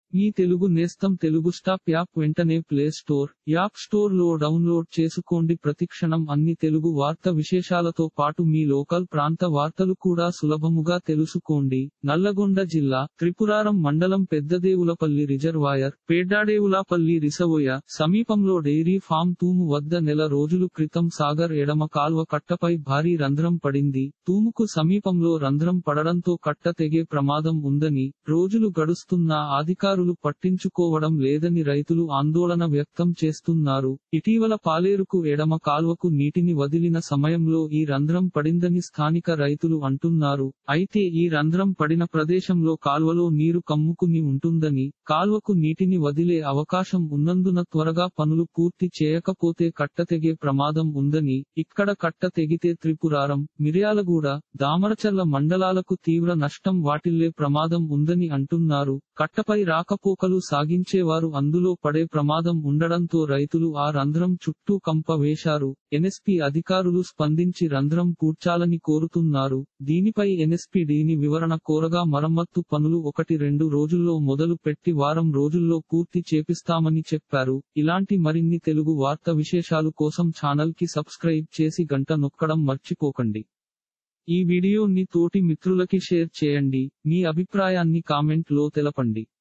మీ తెలుగు నేస్తం Telugu stop app వెంటనే play store, app store లో డౌన్లోడ్ చేసుకోండి. ప్రతిక్షణం అన్ని తెలుగు వార్త విశేషాలతో పాటు మీ లోకల్ ప్రాంత వార్తలు కూడా సులభముగా తెలుసుకోండి. నల్లగొండ జిల్లా త్రిపురారం మండలం పెద్దదేవులపల్లి రిజర్వాయర్, పేడ్డాడేవులపల్లి రిసవోయ సమీపంలో డైరీ ఫామ్ తూము వద్ద నెల రోజుల క్రితం సాగర్ ఎడమ కాల్వ కట్టపై భారీ రంధ్రం పడింది. తూముకు సమీపంలో రంధ్రం పడడంతో కట్ట తెగే ప్రమాదం ఉందని, రోజులు గడుస్తున్నా అధికారులు పట్టించుకోవడం లేదని రైతులు ఆందోళన వ్యక్తం చేస్తున్నారు. ఇటీవల పాలేరుకు ఎడమ కాల్వకు నీటిని వదిలిన సమయంలో ఈ రంధ్రం పడిందని స్థానిక రైతులు అంటున్నారు. అయితే ఈ రంధ్రం పడిన ప్రదేశంలో కాల్వలో నీరు కమ్ముకుని ఉంటుందని, కాల్వకు నీటిని వదిలే అవకాశం ఉన్నందున త్వరగా పనులు పూర్తి చేయకపోతే కట్ట తెగే ప్రమాదం ఉందని, ఇక్కడ కట్ట తెగితే త్రిపురారం, మిర్యాలగూడ, దామరచర్ల మండలాలకు తీవ్ర నష్టం వాటిల్లే ప్రమాదం ఉందని అంటున్నారు. కట్టపై రాకపోకలు సాగించేవారు అందులో పడే ప్రమాదం ఉండడంతో రైతులు ఆ రంధ్రం చుట్టూ కంప వేశారు. ఎన్ఎస్పీ అధికారులు స్పందించి రంధ్రం పూడ్చాలని కోరుతున్నారు. దీనిపై ఎన్ఎస్పీడీని వివరణ కోరగా మరమ్మత్తు పనులు 1-2 రోజుల్లో మొదలు పెట్టి వారం రోజుల్లో పూర్తి చేపిస్తామని చెప్పారు. ఇలాంటి మరిన్ని తెలుగు వార్త విశేషాలు కోసం ఛానల్ కి సబ్స్క్రైబ్ చేసి గంట నొక్కడం మర్చిపోకండి. ఈ వీడియోని తోటి మిత్రులకి షేర్ చేయండి. మీ అభిప్రాయాన్ని కామెంట్ లో తెలపండి.